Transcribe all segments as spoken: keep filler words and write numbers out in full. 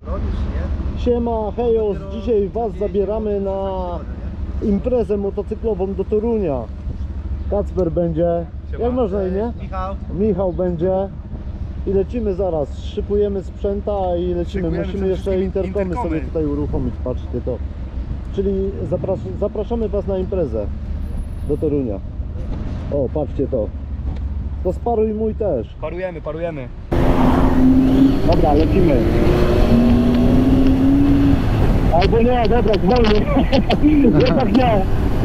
Siema, hejos, dzisiaj was zabieramy na imprezę motocyklową do Torunia. Kacper będzie, Siema. jak można imię? Michał. Michał będzie i lecimy zaraz, szykujemy sprzęta i lecimy. Szykujemy Musimy przede jeszcze wszystkim interkomy, interkomy. sobie tutaj uruchomić, patrzcie to. Czyli zapras zapraszamy was na imprezę do Torunia. O, patrzcie to. To sparuj mój też. Parujemy, parujemy. Dobra, lecimy. Albo nie, dobra, zwolnij. Jednak nie.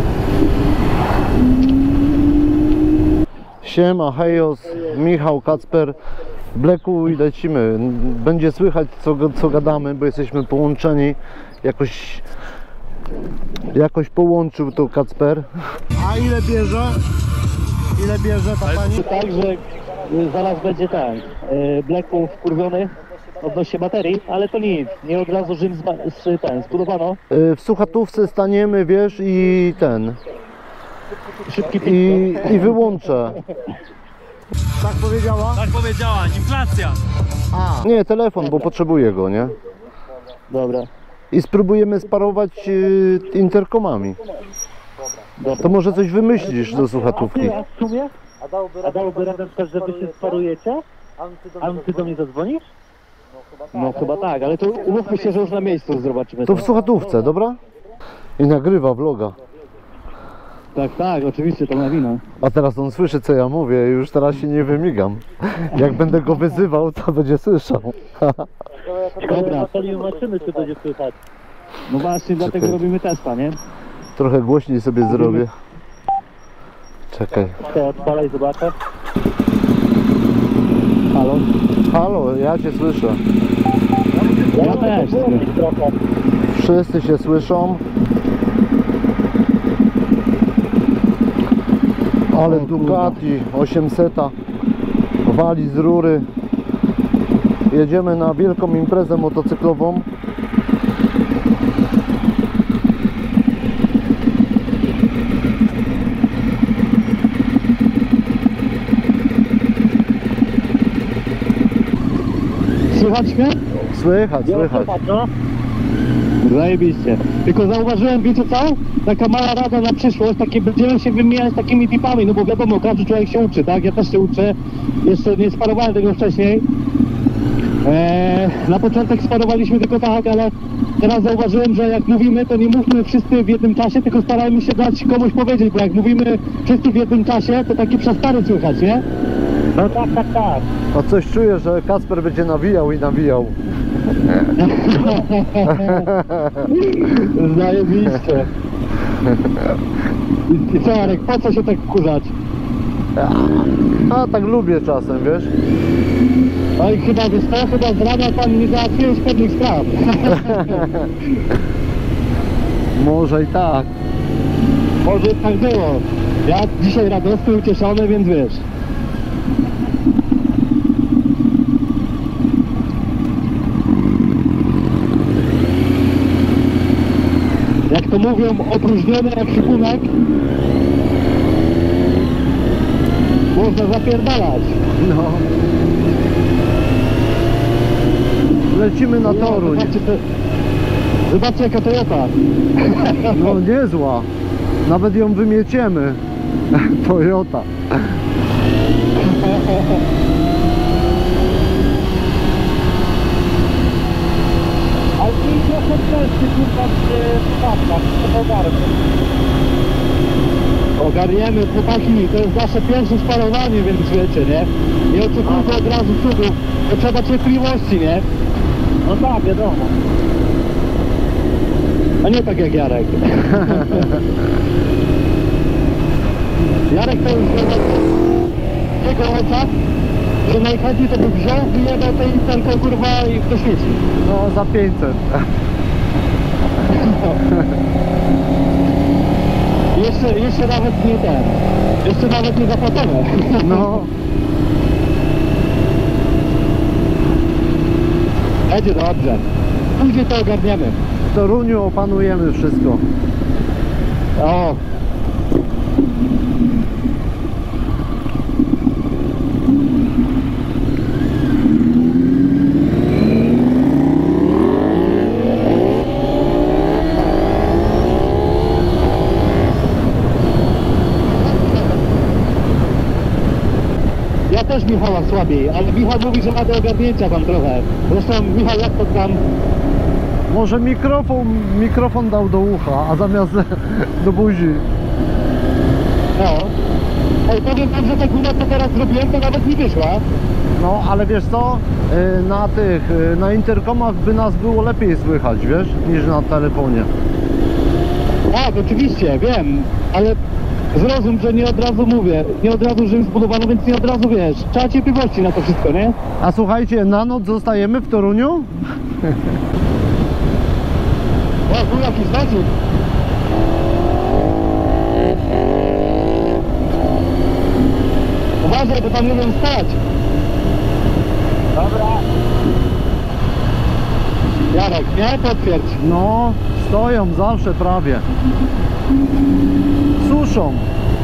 Siema, hejos, Michał, Kacper, Bleku i lecimy. Będzie słychać co, co gadamy, bo jesteśmy połączeni. Jakoś, jakoś połączył to Kacper. A ile bierze? Ile bierze ta pani? Tak, że zaraz będzie ten Bleku wkurwiony odnośnie baterii, ale to nic, nie od razu Rzym zba- z, ten, zbudowano. W słuchatówce staniemy, wiesz, i ten. Szybki pit. I, i wyłączę. Tak powiedziała? Tak powiedziała, inflacja. A. Nie, telefon, bo potrzebuję go, nie? Dobra, I spróbujemy sparować y, interkomami. dobra. To może coś wymyślisz do słuchatówki. A w sumie? A dałoby radę, że wy się sparujecie? A ty do mnie zadzwonisz? No chyba tak, ale to umówmy się, że już na miejscu zobaczymy. To w słuchatówce, dobra? I nagrywa vloga. Tak, tak, oczywiście, to ma wina. A teraz on słyszy, co ja mówię, już teraz się nie wymigam. Jak będę go wyzywał, to będzie słyszał. Dobra, to nie zobaczymy, czy będzie słychać. No właśnie, dlatego Czekaj. robimy testa, nie? Trochę głośniej sobie zrobię. Czekaj. To odpalaj, zobaczę. Halo? Halo, ja cię słyszę. Ja też. Wszyscy się słyszą. Ale Ducati osiemset wali z rury. Jedziemy na wielką imprezę motocyklową. Słychać mnie? Słychać, słychać. Zajebiście. Tylko zauważyłem, wiecie co? Taka mała rada na przyszłość, takie będziemy się wymieniać takimi tipami, no bo wiadomo, każdy człowiek się uczy, tak? Ja też się uczę, jeszcze nie sparowałem tego wcześniej. Eee, na początek sparowaliśmy tylko tak, ale teraz zauważyłem, że jak mówimy, to nie mówmy wszyscy w jednym czasie, tylko starajmy się dać komuś powiedzieć, bo jak mówimy wszyscy w jednym czasie, to takie przestary słychać, nie? No tak, tak, tak. A coś czuję, że Kacper będzie nawijał i nawijał. Zajebiście. I, I co, Jarek, po co się tak wkurzać? A tak lubię czasem, wiesz? Oj, chyba wiesz co, chyba z rana pan nie załatwiłeś pewnych spraw. Może i tak. Może tak było. Ja dzisiaj radosny, ucieszony, więc wiesz. Jak to mówią, opróżniony jak szykunek, można zapierdalać. No. Lecimy na Toruń. Zobaczcie, to, zobaczcie jaka Toyota. No niezła. Nawet ją wymieciemy. Toyota. Ale i trochę częsty kurwa w przypadkach, to ogarnę. Ogarniemy, chłopaki, to jest nasze pierwsze sparowanie, więc wiecie, nie? Nie oczekujcie od razu cudów, to trzeba cierpliwości, nie? No tak, wiadomo. A nie tak jak Jarek. Jarek to już w jego oczach, że najchętniej to by wziął, wyjebał tę interkę kurwa i w to świeci. No za pięćset. Jeszcze, jeszcze nawet nie ten, jeszcze nawet nie zapłacone. No. Będzie dobrze. Później to ogarniemy. W Toruniu opanujemy wszystko. O. Michała słabiej, ale Michał mówi, że ma do ogarnięcia tam trochę. Zresztą Michał, jak to tam? Może mikrofon, mikrofon dał do ucha, a zamiast do buzi. No. Ej, powiem wam, że ta góra, co teraz zrobiłem, to nawet nie wyszła. No, ale wiesz co? Y, Na tych, y, na interkomach by nas było lepiej słychać, wiesz, niż na telefonie. Tak, oczywiście, wiem, ale zrozum, że nie od razu mówię, nie od razu, że już zbudowano, więc nie od razu wiesz. Trzeba cierpliwości na to wszystko, nie? A słuchajcie, na noc zostajemy w Toruniu? O, tu jakiś znacznik. Uważaj, bo tam nie wiem stać. Dobra. Jarek, nie? Potwierdź. No, stoją zawsze prawie. Suszą.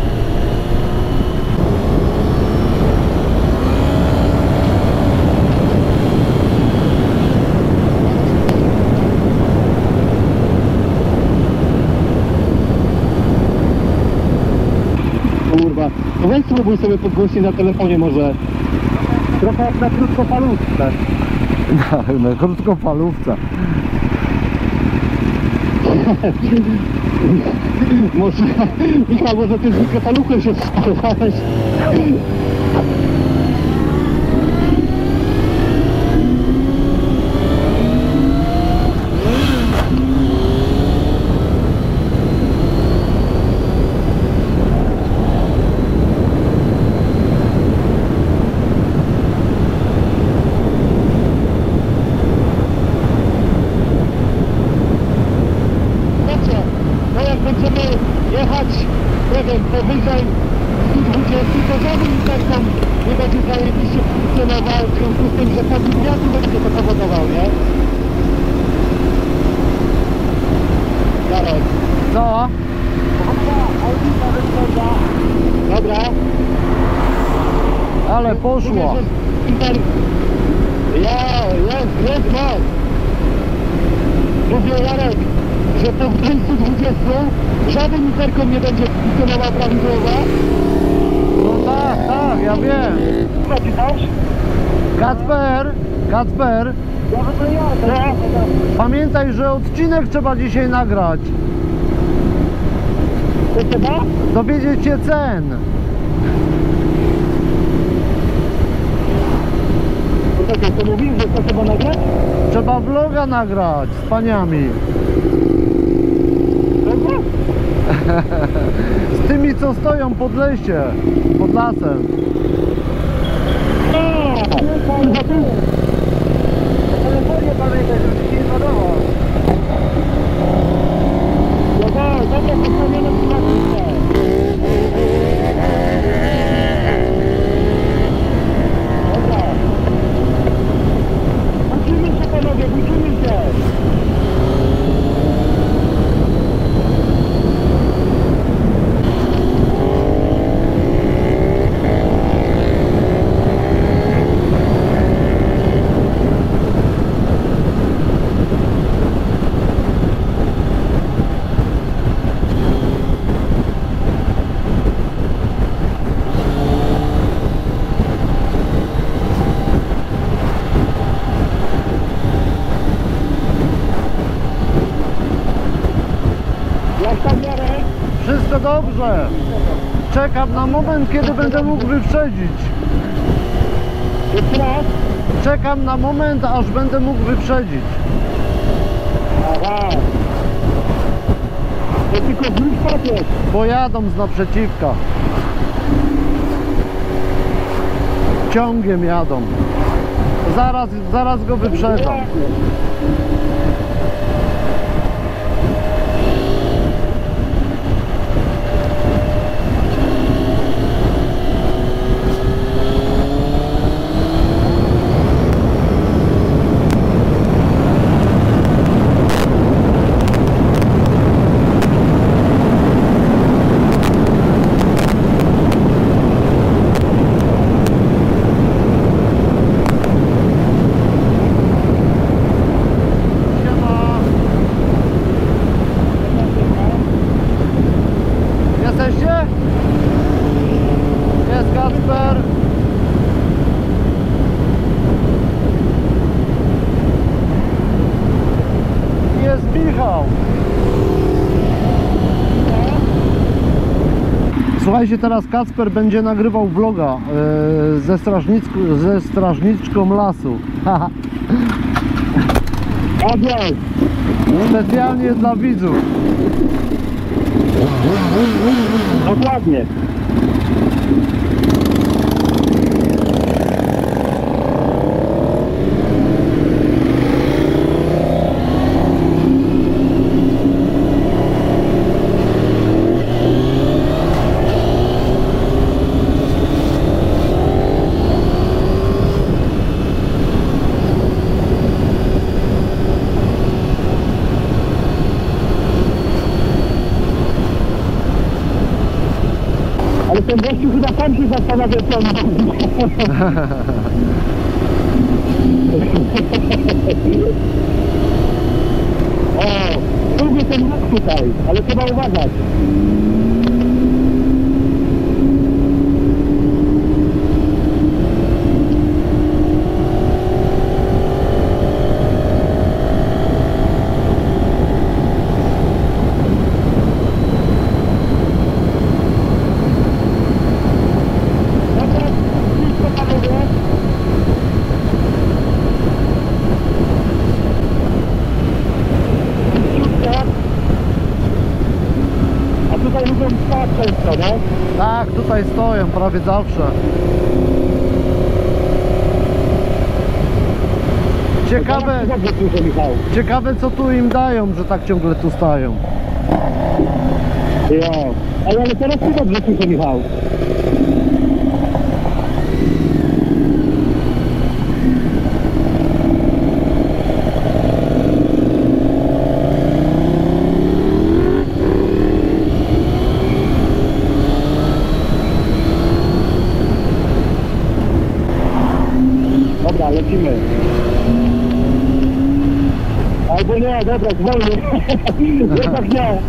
Kurwa. No weź spróbuj sobie podgłośnić na telefonie może. Trochę jak na krótkofalówce. Na, na krótkofalówce. Może, Michał, może ty z mikrofalówką się wspomniałeś. No jak będziemy jechać, nie wiem, powyżej stu dwudziestu, to żaden i tak tam nie będzie zajebiście funkcjonował, w związku z tym, że taki wiatr będzie to powodował, nie? Jarek. Co? Dobra. Ale poszło. Mówię, że inter... Ja, jest, jest moc. Mówię, Jarek, że po stu dwudziestu żaden interkom nie będzie funkcjonował prawidłowo. No tak, tak, ja wiem. Co ci też? Kacper, Kacper, Ja to jadę. pamiętaj, że odcinek trzeba dzisiaj nagrać. To trzeba? Dowiedzieć się cen. To czekaj, to mówisz, że to trzeba nagrać? Trzeba vloga nagrać z paniami. Dobra? Z tymi, co stoją pod lesie, pod lasem. A, kurwa, tu. Na telefonie pamiętaj, żeby się nie zadawał. Dobra, dobra, postawione w klasie. Dobra. Budzimy się, panowie, budzimy się. Jak tam, Jarek? Wszystko dobrze. Czekam na moment, kiedy będę mógł wyprzedzić. Jeszcze raz? Czekam na moment, aż będę mógł wyprzedzić. Aha. To tylko wróć papier. Bo jadą z naprzeciwka. Ciągiem jadą. Zaraz, zaraz go wyprzedzam. Michał! Słuchajcie, teraz Kacper będzie nagrywał vloga yy, ze, strażniczką, ze strażniczką lasu. Odjazd! Specjalnie dla widzów. Dokładnie. Ale ten gościu chyba sam się zastanawia, co on robi. O, lubię ten łuk tutaj, ale trzeba uważać. Lubią spać często, no? Tak, tutaj stoją prawie zawsze. Ciekawe, Dobrze słyszę, Michał. ciekawe co tu im dają, że tak ciągle tu stają. Jo. Ale, ale teraz ty dobrze słyszę, Michał. Dobra, lecimy. Albo nie, dobra, zwolnij. Jednak nie.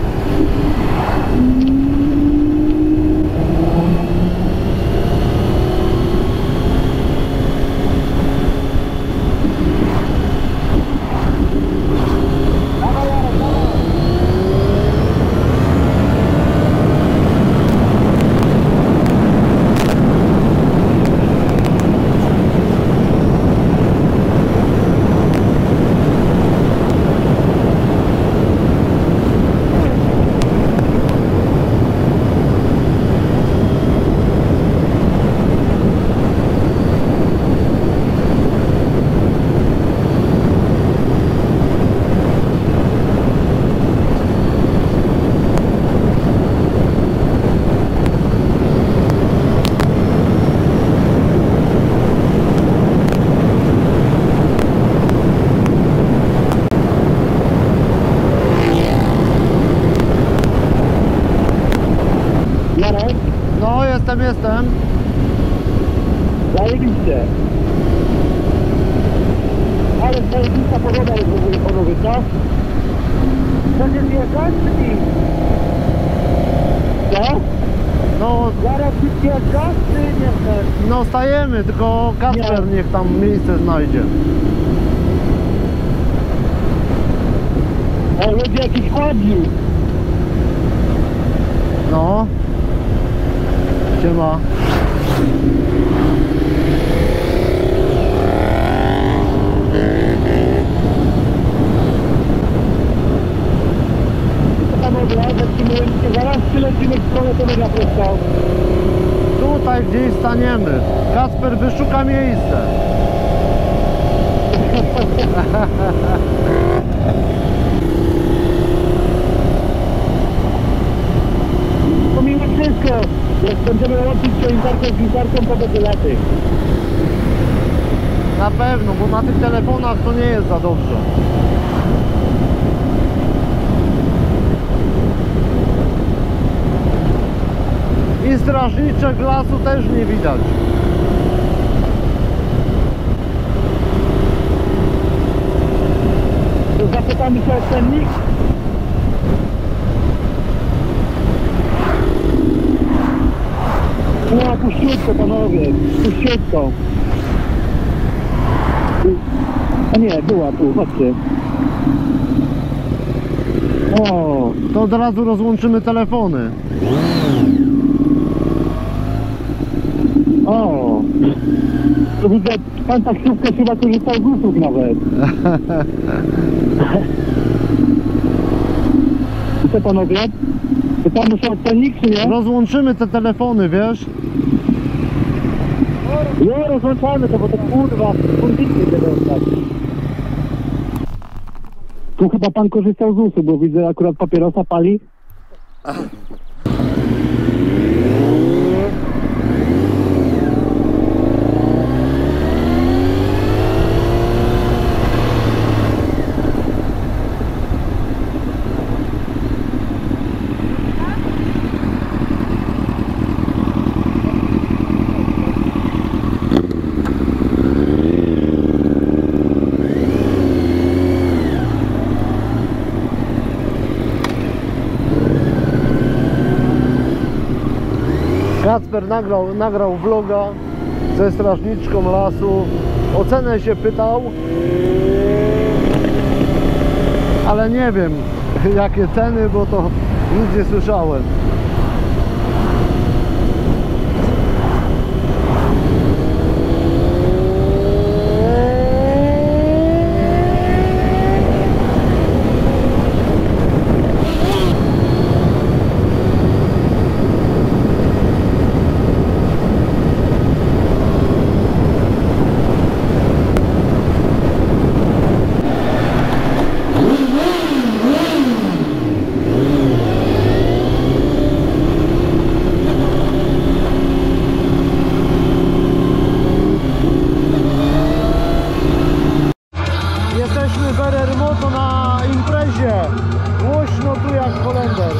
No, jestem, jestem. Zajebiście. Ale zajebista pogoda jest w ogóle, panowie, co? Chcecie zjechać, czy nie? Co? No, Zaraz ty zjeżdżasz, czy nie chcesz? no stajemy, tylko Kacper niech tam miejsce znajdzie. O, będzie jakiś chodnik. No. Siema. Panowie, lecimy, zaraz przylecimy w stronę tego prosto. Tutaj gdzieś staniemy. Kacper wyszuka miejsce. To mimo wszystko, jak będziemy łączyć ciężarkę z wisarką, to będzie lepiej. Na pewno, bo na tych telefonach to nie jest za dobrze. I strażniczek lasu też nie widać. To zapytamy się o cennik. No, puściutko, panowie, puściutko. A nie, była tu, chodźcie. O, to od razu rozłączymy telefony. o. To widzę, pan taksówkę chyba korzystał z usług nawet. I co panowie? Pytamy się o cennik, czy nie? Rozłączymy te telefony, wiesz? Jo, rozłączamy to, bo to kurwa, kurwicy tego tak. Tu chyba pan korzystał z usług, bo widzę akurat papierosa pali. Kacper nagrał, nagrał vloga ze strażniczką lasu. O cenę się pytał, ale nie wiem jakie ceny, bo to nic nie słyszałem. Jesteśmy w R R Moto na imprezie. Głośno tu jak Holender.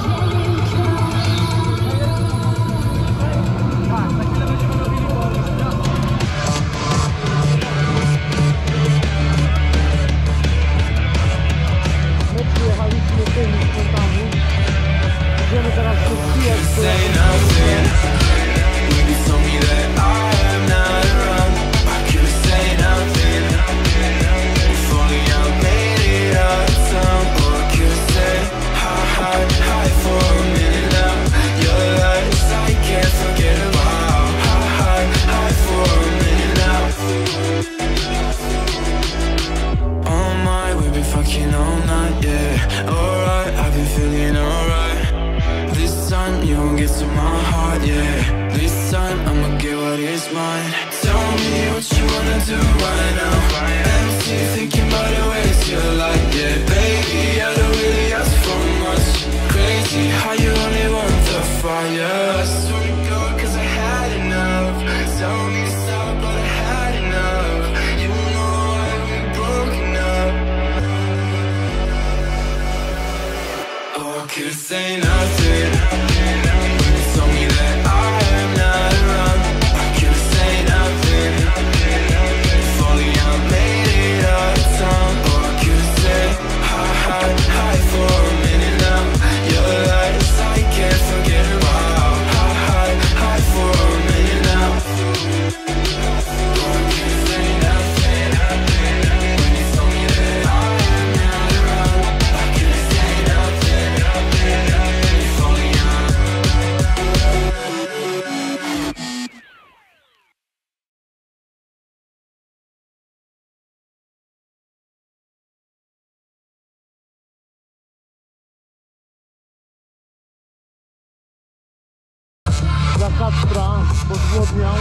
My przyjechaliśmy tymi sprzętami. Idziemy teraz się wbijać. You won't get to my heart, yeah. This time I'ma get what is mine. Tell me what you wanna do right now. Empty, thinking about the ways you like, yeah. Baby, I don't really ask for much. Crazy how you only want the fire. I swear to God, cause I had enough. Tell me to stop, but I had enough. You know I've been broken up. Oh, I could say nothing. Dla Kacpra, bo zgłodniał.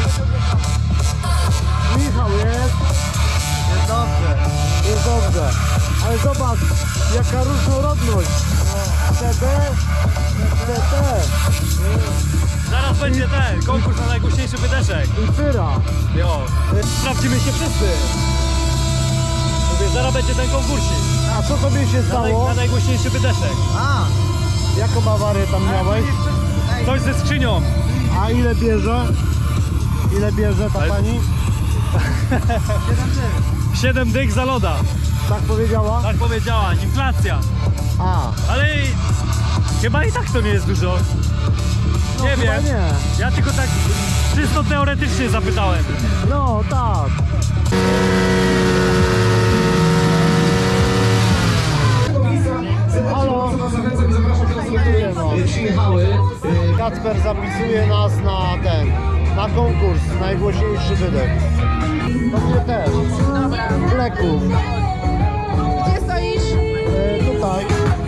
Michał jest. Jest dobrze. Jest dobrze. Ale zobacz, jaka różnorodność. C B, C T Zaraz będzie ten konkurs na najgłośniejszy wydeszek. i Pyra. Jo. Sprawdzimy się wszyscy. Mówię, zaraz będzie ten konkursik. A co tobie się Na, naj, stało? na najgłośniejszy wydeszek. A, jaką awarię tam miałeś? Coś ze skrzynią. A ile bierze? Ile bierze ta Ale- pani? Siedem dych za loda. Tak powiedziała? Tak powiedziała, inflacja. A, Ale i, chyba i tak to nie jest dużo. no Nie chyba wiem. nie. Ja tylko tak czysto teoretycznie zapytałem. No tak. Halo? Kacper zapisuje nas na ten, na konkurs, najgłośniejszy wydech. To mnie też. Dobra. Bleków. Gdzie stoisz? E, tutaj.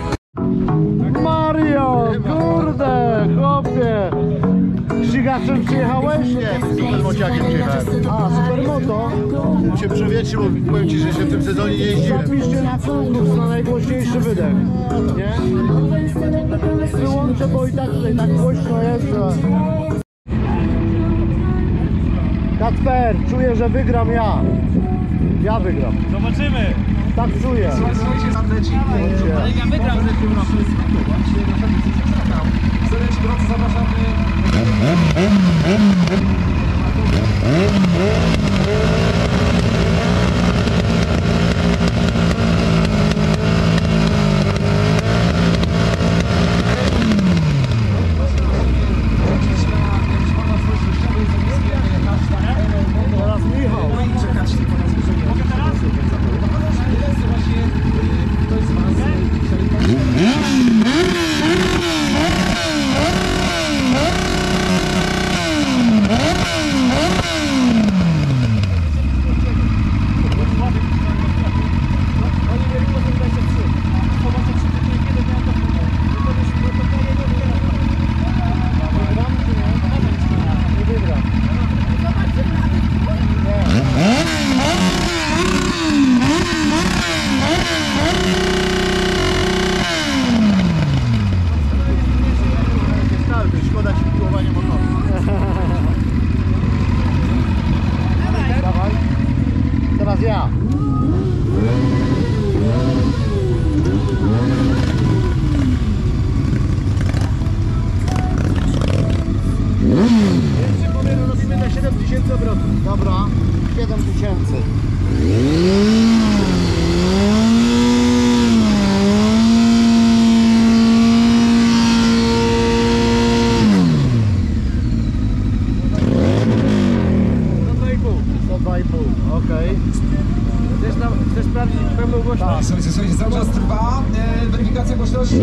Mario, kurde, chłopie. Ścigaczem przyjechałeś? Nie, supermociakiem przyjechałem. A, supermoto. Się przewietrzył, bo powiem Ci, że się w tym sezonie nie jeździłem. Zapiszcie na konkurs na najgłośniejszy wydech. Nie? Wyłączę, bo i tak tutaj tak głośno jest. Że... Kacper, czuję, że wygram ja. Ja wygram. Zobaczymy. Tak czuję. Słuchajcie, Sandecik, Ale ja wygram w tym roku. serdecznie gorąco zapraszamy. Teraz Michał. Czekać tylko na zbliżenie. Mogę teraz? Właśnie ktoś z Was Nie wygram. Szkoda Ci piłowania motoru. Dawaj. Teraz ja. Robimy na siedem tysięcy obrotów. Dobra, siedem tysięcy. sto dwa i pół, okej. Chcesz, tam, chcesz sprawdzić pełną głośność? Słuchajcie, słuchajcie, cały czas trwa e, weryfikacja głośności.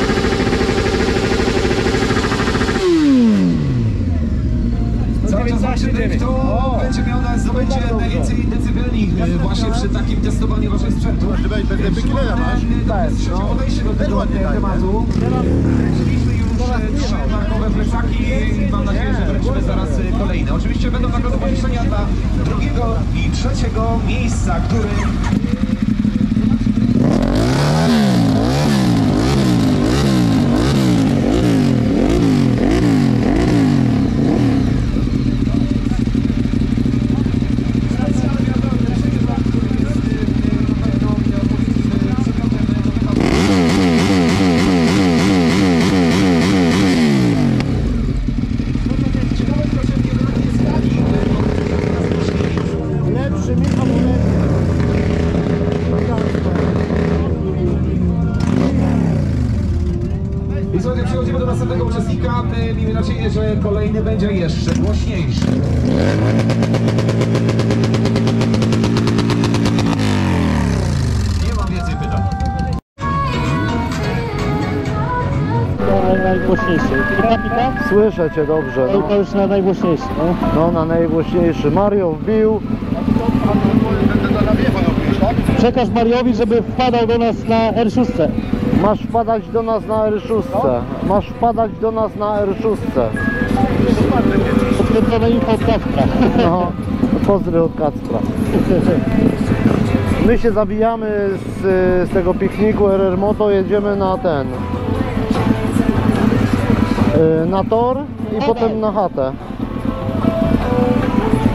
Cały czas zobaczymy, kto będzie miał na zdobędzie najwięcej decybeli e, właśnie przy takim testowaniu waszych sprzętów. Będę Bekilera masz? To jest trzecie podejście do tego ładnie daje. tematu. Kręciliśmy już e, trzy markowe plecaki i mam nadzieję, że wręczymy zaraz e, kolejne. Oczywiście będą nagrody pocieszenia dla drugiego i trzeciego miejsca, który... Lepszy Michał, lepszy. I słuchajcie, przechodzimy do następnego uczestnika. My miejmy nadzieję, że kolejny będzie jeszcze głośniejszy. Nie mam więcej pytań. To najgłośniejszy. Pika, pika? Słyszę Cię dobrze, No i no. to już na najgłośniejszy, no. No, na najgłośniejszy. Mario wbił. Na wiecho robisz, tak? Przekaż Mariowi, żeby wpadał do nas na R sześć. Masz wpadać do nas na R sześć. Masz wpadać do nas na R sześć. Potwierdzone info od Kacpra. No, pozdry od Kacpra. My się zabijamy z, z tego pikniku R R Moto, jedziemy na ten, yy, na tor i potem na chatę.